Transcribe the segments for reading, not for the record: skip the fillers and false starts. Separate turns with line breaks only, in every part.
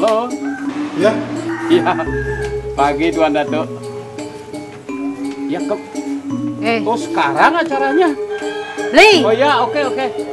Halo.
Ya.
Iya. Pagi Tuan Datuk. Ya Oh sekarang acaranya?
Beli.
Oh ya, oke.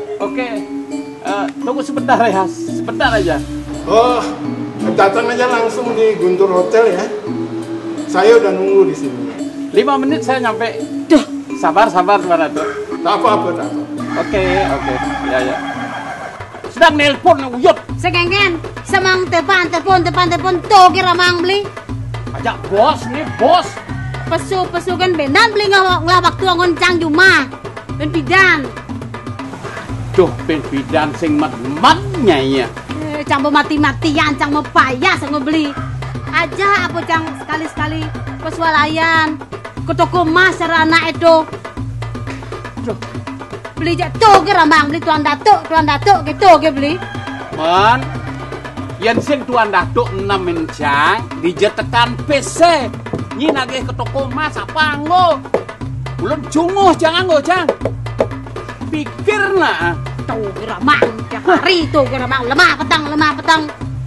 Tunggu sebentar ya, sebentar aja.
Oh, datang aja langsung di Guntur Hotel ya. Saya udah nunggu di sini.
5 menit saya nyampe. Duh, sabar Tuan Datuk.
Tak apa.
Oke. Ya. Sedang nelpon Uyut.
Segengen. Semang telepon tuh kira mang beli.
Ajak bos nih, bos.
Pesu kan benan beli nggak waktu ngoncang cuma. Ben bidan.
Duh, ben bidan sing mat-matnya ya.
Cang mati-matian, cang mau payah sang beli. Aja apa cang sekali-sekali pesualayan ke toko emas sarana itu.
Duh.
Beli jatuh kira mang beli Tuan Datuk gitu ke beli.
Man, yang sing Tuan Datuk 6 mencang dijetekan PC. Nyi nagih ke toko emas apa ngo? Belum junguh jangan ngo jang. Pikir nah.
Tuh kira mang tiap hari tuh kira mang lemah petang.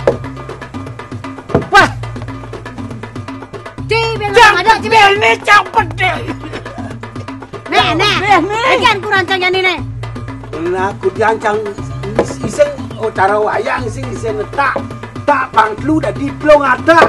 Wah,
Cibel ada cibel
ini cang pede.
Nih. Ikan kurang cang yang ini.
Nah, aku diancang iseng utara wayang iseng tak pangklu dah diplong ada.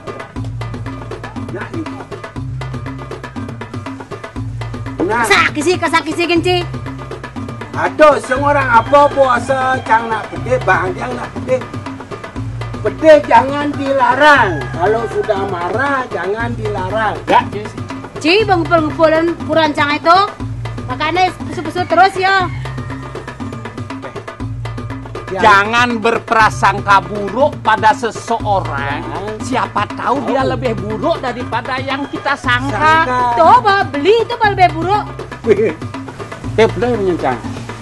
Nah,
Kasaki genci.
ada seorang apa puasa cang nak pede bang yang nak pede. Pede jangan dilarang. Kalau sudah marah jangan dilarang.
Ya,
Ci ngumpul-ngumpulan kurang cang itu. Makanya pesu-pesu terus ya.
jangan berprasangka buruk pada seseorang. Siapa tahu dia lebih buruk daripada yang kita sangka.
Coba beli itu kalau lebih buruk.
Benar menyencang.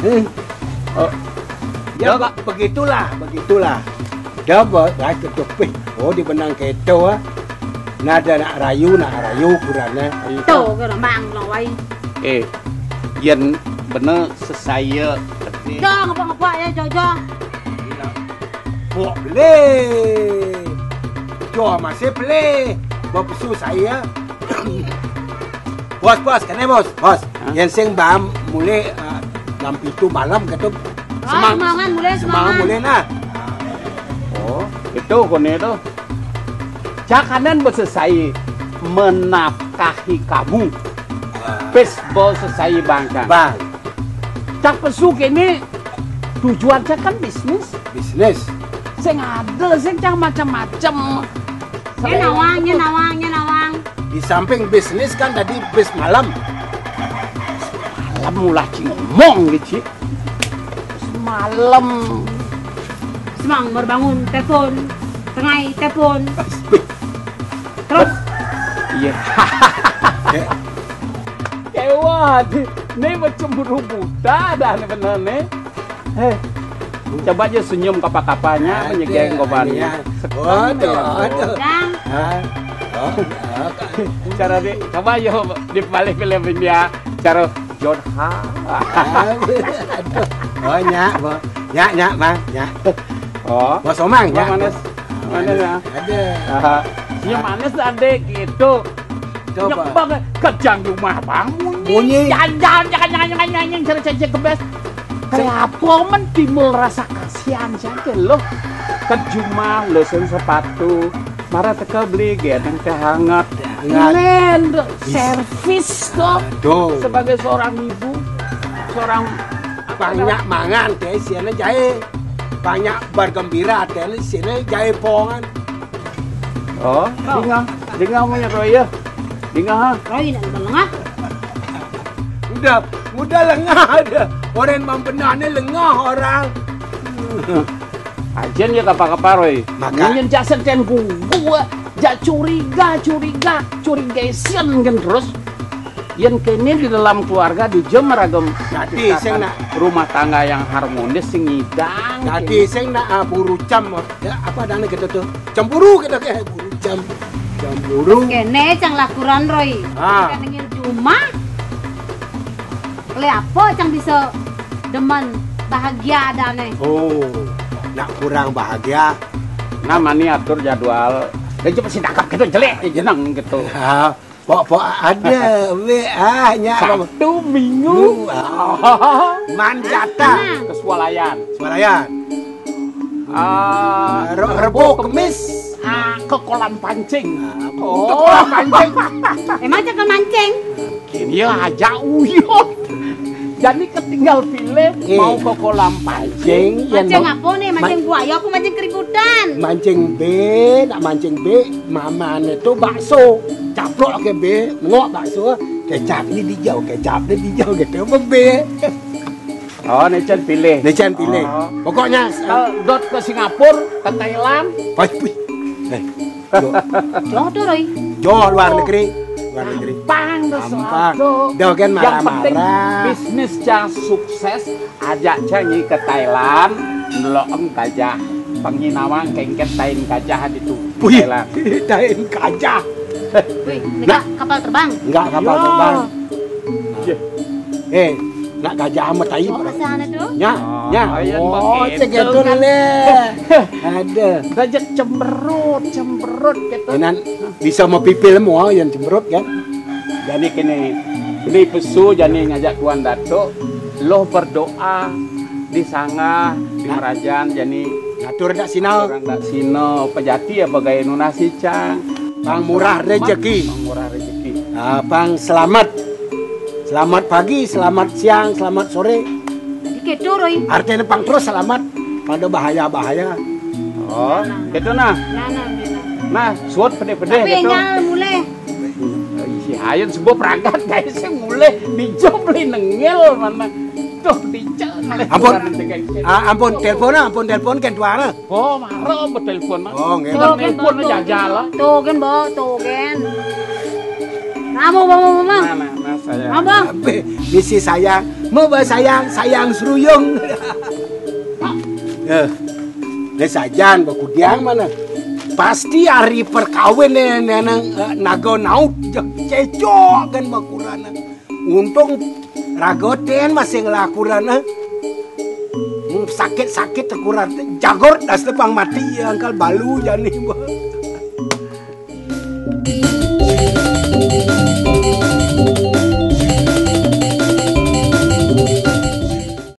Ya, begitulah. Dia buat ketupi. Oh, di benang keto ah. Nada nak rayu kurangnya.
Tuh, kira mang lawai.
Yen bener sesaya.
Dah ngapa ya Jojo.
Boleh. Jo masih boleh. Buat pesu saya. Bos, kena bos. Yang sing bam mulai jam 7 malam kata
Semangat
mulai nah.
Oh, itu kone itu. Jakanan selesai menafkahi kamu. Baseball selesai bangka.
Bang,
Cak pesuk ini tujuannya kan bisnis. Sing ada sing cang macam-macam.
Nawang.
di samping bisnis kan tadi bis malam.
Malam mulai ngomong gitu. Malam.
Semang berbangun telepon. Tengah telepon. Terus
Iya. Kewat, ini macam buru buta dah nih bener nih. Coba aja senyum kapal-kapalnya menyegeng gobannya.
Waduh.
Cara di, coba aja dibalik film dia. Cara Jodha.
Oh nyak, bang.
Oh,
Bos Omang, nyak.
manis ya.
Ada.
Senyum manis ada gitu.
Coba.
Nyebang kejang rumah bang.
Bunyi.
Jangan cara-cara kebes. Kenapa men timbul rasa kasihan saja loh. Kejumah lesen sepatu. Marah teka beli gedeng teh hangat. Keren, servis dong. Sebagai seorang ibu, seorang
Banyak mangan teh siana jahe. Banyak bergembira teh siana jahe pongan.
oh, dengar punya Roya. Dengar ha.
Roy nak lengah.
Udah lengah ada. Orang membenarnya lengah orang.
Ajen ya kapa-kapa Roy. Makanya jak senten gua, jak curigation kan terus. Yang kini di dalam keluarga di jam meragam.
Jadi saya nak
rumah tangga yang harmonis sing ngidang.
Jadi saya nak buru jam ya, apa dana kita tuh cemburu kita kayak buru jam cemburu.
Kene cang lakuran Roy.
Ah.
Kan ingin cuma. Kali apa cang bisa demen bahagia ada nih.
Oh, nak kurang bahagia
namanya atur jadwal. Dan cuma si dakap gitu jelek jeneng gitu.
Pok ada nya
Sabtu Minggu
manjata
kesualayan.
Swalayan. Rebo Kemis
Ke kolam pancing.
ke kolam pancing.
Macam ke mancing.
Kini aja uyut. Jadi ketinggal pilih mau ke kolam pancing.
Mancing apa nih? Mancing buaya apa mancing keributan?
Mancing B, nak mancing B, mamane tu bakso. Caplok ke B, ngok bakso, kecap ni dijau gitu apa B.
Oh, Necen pilih.
Necen pilih. Pokoknya
dot ke Singapura, ke Thailand.
Jauh tuh, Roy.
Jauh luar negeri.
Gampang sesuatu.
Dah kan
Yang penting
marah-marah.
bisnis yang sukses ajak nyi ke Thailand, ngeloem gajah. Panginawang kengket tain gajahan itu.
Wih,
Thailand.
tain gajah.
Wih, ini kapal terbang.
Enggak kapal
Ya.
terbang.
Ya.
Nak gajah sama tai.
Oh, kesana tuh.
Nya. Oh,
begitu
segitu
kan.
le. Ada.
Gajah cemberut gitu.
Enan bisa mau pipil semua yang cemberut kan.
Jadi ini pesu jadi ngajak Tuan Datuk lo berdoa di sangah di kerajaan jadi
Ngatur dak sinau.
orang dak sino pejati ya bagai nunasi cang
Bang murah rezeki.
Bang murah rezeki.
Bang selamat. Selamat pagi, selamat siang, selamat sore.
Jadi gitu, Roy.
Artinya pang terus selamat pada bahaya-bahaya.
Oh gitu nah nah suat pede-pede
Tapi
gitu
nyal mulai.
si Hayun sebuah peragat guys mulai dijob beli nengel mana tuh dicek
Ampun telepon kan tuana.
oh marah bertelepon
Oh, nggih.
Jangan telepon aja jalan
Tuh kan, Bo, tuh kan. Kamu, Bang.
nah saya
Abang.
Misi sayang, mau sayang seruyung. Ini sajan bakudiang mana? Pasti hari perkawin nago naut cecok kan bakurana. Untung ragoten masih ngelakurana. Sakit tekuran jagor das tepang mati angkal balu jani.